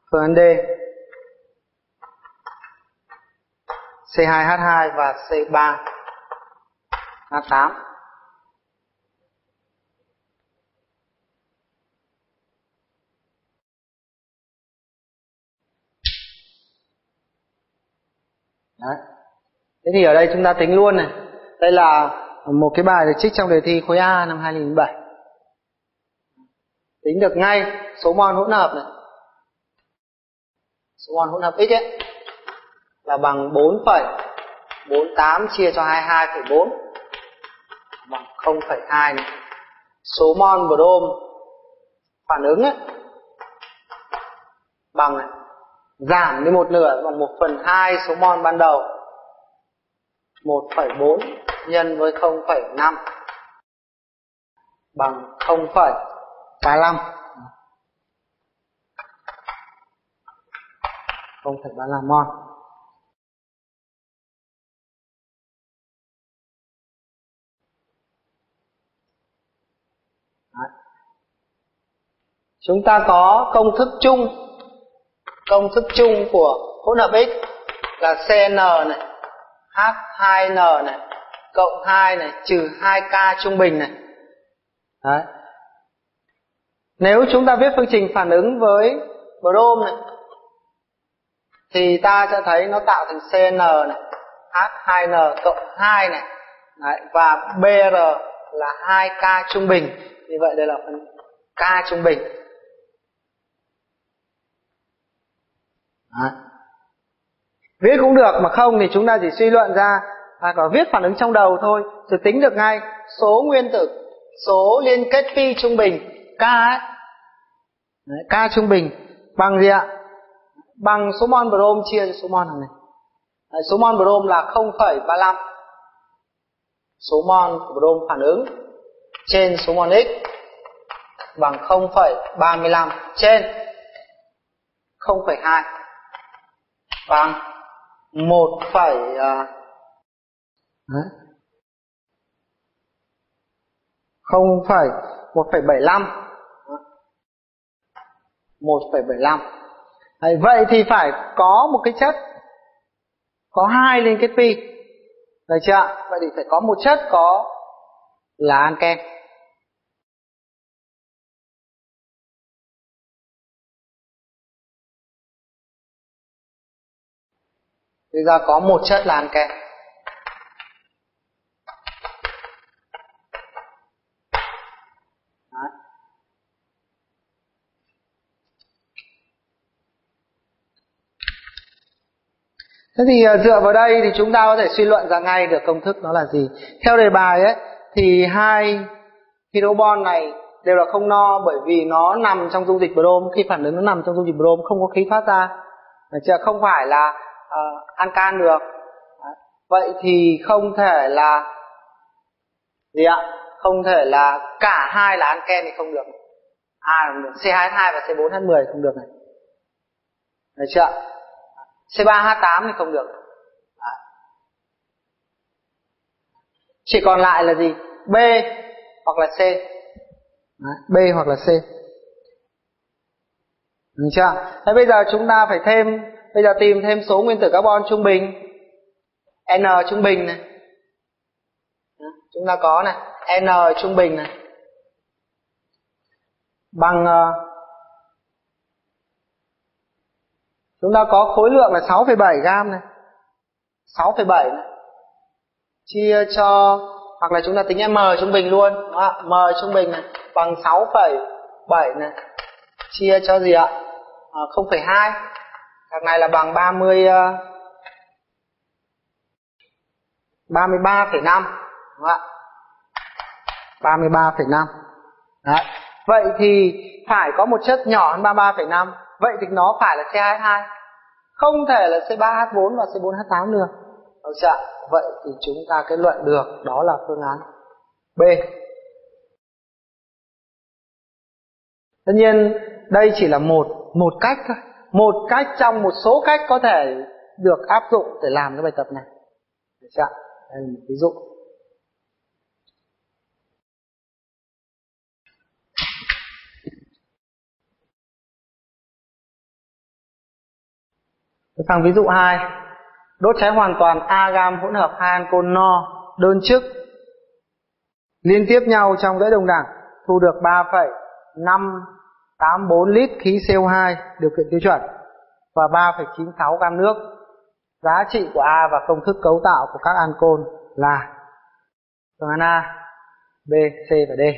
Phương án D C2H2 và C3H8. Đấy. Thế thì ở đây chúng ta tính luôn này. Đây là một cái bài được trích trong đề thi khối A năm 2007. Tính được ngay số mol hỗn hợp này. Số mol hỗn hợp X ấy là bằng 4,48 chia cho 22,4 bằng 0,2 này. Số mol brom phản ứng ấy bằng này, giảm đi một nửa bằng 1/2 số mol ban đầu, 1,4 nhân với 0,5 bằng 0,35. 0,35 mol. Đấy. Chúng ta có công thức chung. Công thức chung của hỗn hợp X là CN này, H2N này, cộng 2 này, trừ 2K trung bình này. Đấy. Nếu chúng ta viết phương trình phản ứng với brom này thì ta sẽ thấy nó tạo thành CN này, H2N cộng 2 này. Đấy. Và BR là 2K trung bình. Như vậy đây là phần K trung bình. Đấy. Viết cũng được, mà không thì chúng ta chỉ suy luận ra và có viết phản ứng trong đầu thôi, rồi tính được ngay số nguyên tử, số liên kết pi trung bình K ấy. Đấy, K trung bình bằng gì ạ? Bằng số mol brom chia cho số mol này. Đấy, số mol brom là 0,35. Số mol của brom phản ứng trên số mol X bằng 0,35 trên 0,2 bằng 1,75 1,75. Vậy thì phải có một cái chất có 2 liên kết pi. Được chưa? Vậy thì phải có một chất có là anken. Bây giờ có một chất là anken. Đấy. Thế thì dựa vào đây thì chúng ta có thể suy luận ra ngay được công thức nó là gì. Theo đề bài ấy thì hai hydrobond này đều là không no, bởi vì nó nằm trong dung dịch brom. Khi phản ứng nó nằm trong dung dịch brom, không có khí thoát ra. Được chưa? Không phải là ancan được. Đấy. Vậy thì không thể là gì ạ? Không thể là cả hai là anken thì không được. Không được. C2H2 và C4H10 không được này. Được chưa? C3H8 thì không được. Đấy. Chỉ còn lại là gì? B hoặc là C. Đấy. B hoặc là C. Được chưa? Thế bây giờ chúng ta phải bây giờ tìm thêm số nguyên tử carbon trung bình. N trung bình này. Đấy. Chúng ta có này, N trung bình này bằng chúng ta có khối lượng là 6,7 gam này. 6,7 này. Chia cho, hoặc là chúng ta tính M trung bình luôn. Đó, M trung bình này bằng 6,7 này. Chia cho gì ạ? 0,2. Thằng này là bằng 33,5. Đúng không ạ? 33,5. Đấy. Vậy thì phải có một chất nhỏ hơn 33,5. Vậy thì nó phải là C2H2. Không thể là C3H4 và C4H8 được. Được chưa? Vậy thì chúng ta kết luận được đó là phương án B. Tất nhiên đây chỉ là một cách thôi. Một cách trong một số cách có thể được áp dụng để làm cái bài tập này. Được chưa? Đây là một ví dụ. Sang ví dụ 2. Đốt cháy hoàn toàn A gam hỗn hợp 2 ancol no đơn chức liên tiếp nhau trong dãy đồng đẳng, thu được 3,584 lít khí CO2 điều kiện tiêu chuẩn và 3,96 gam nước. Giá trị của A và công thức cấu tạo của các ancol là phương án A, B, C và D.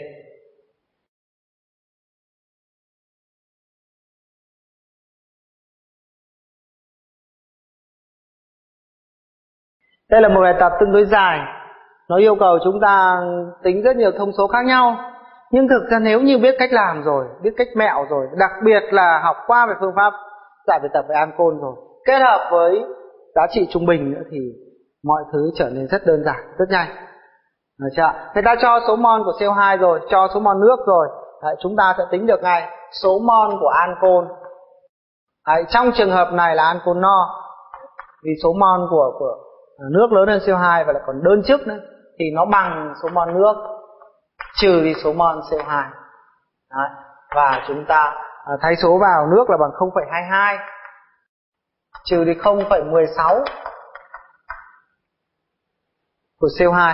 Đây là một bài tập tương đối dài. Nó yêu cầu chúng ta tính rất nhiều thông số khác nhau. Nhưng thực ra nếu như biết cách làm rồi, biết cách mẹo rồi, đặc biệt là học qua về phương pháp giải bài tập về ancol rồi, kết hợp với giá trị trung bình nữa thì mọi thứ trở nên rất đơn giản, rất nhanh. Được chưa? Người ta cho số mol của CO2 rồi, cho số mol nước rồi. Đấy, chúng ta sẽ tính được ngay số mol của ancol. Đấy, trong trường hợp này là ancol no, vì số mol của nước lớn hơn CO2 và lại còn đơn chức nữa, thì nó bằng số mol nước trừ đi số mol CO2. Đấy, và chúng ta thay số vào, nước là bằng 0,22 trừ đi 0,16 của CO2.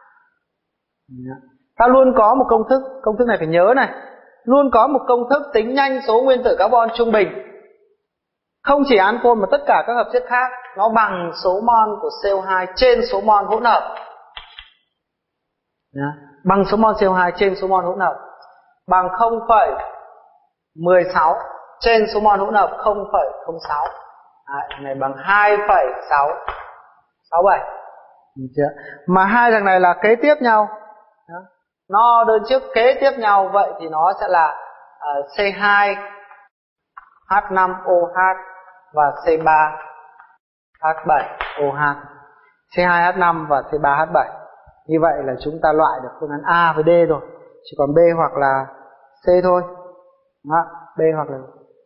Ta luôn có một công thức này phải nhớ này, luôn có một công thức tính nhanh số nguyên tử carbon trung bình. Không chỉ ancol mà tất cả các hợp chất khác, nó bằng số mol của CO2 trên số mol hỗn hợp. Bằng số mol CO2 trên số mol hỗn hợp, bằng 0,16 trên số mol hỗn hợp 0,06. Đấy, này bằng 2,667. Mà hai thằng này là kế tiếp nhau. No đơn chức kế tiếp nhau, vậy thì nó sẽ là C2H5OH và C3H7OH. C2H5 và C3H7. Như vậy là chúng ta loại được phương án A với D rồi. Chỉ còn B hoặc là C thôi. Đó, B hoặc là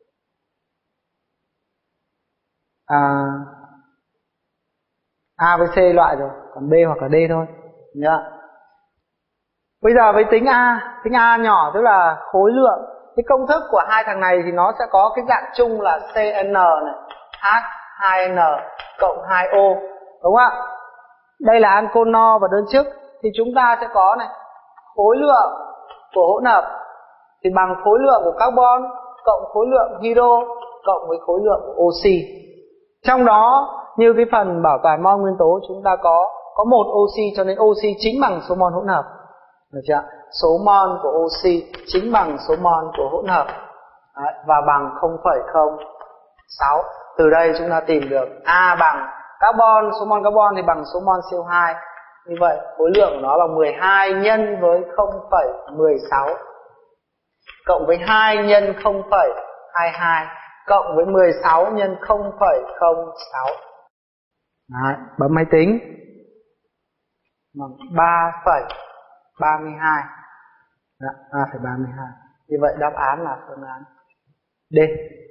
A với C loại rồi, còn B hoặc là D thôi. Nhớ. Bây giờ với tính A nhỏ tức là khối lượng. Cái công thức của hai thằng này thì nó sẽ có cái dạng chung là CN này, H2N cộng 2O, đúng không ạ? Đây là ancol no và đơn chức, thì chúng ta sẽ có này, khối lượng của hỗn hợp thì bằng khối lượng của carbon cộng khối lượng hydro cộng với khối lượng của oxy. Trong đó như cái phần bảo toàn mol nguyên tố chúng ta có một oxy, cho nên oxy chính bằng số mol hỗn hợp. Được chưa? Số mol của oxy chính bằng số mol của hỗn hợp. Đấy, và bằng 0,06. Từ đây chúng ta tìm được A bằng carbon, số mol carbon thì bằng số mol CO2. Như vậy khối lượng của nó bằng 12 nhân với 0,16 cộng với 2 nhân 0,22 cộng với 16 nhân 0,06. Đấy, bấm máy tính. Bằng 3,32. Đó, 3,32. Như vậy đáp án là phương án D.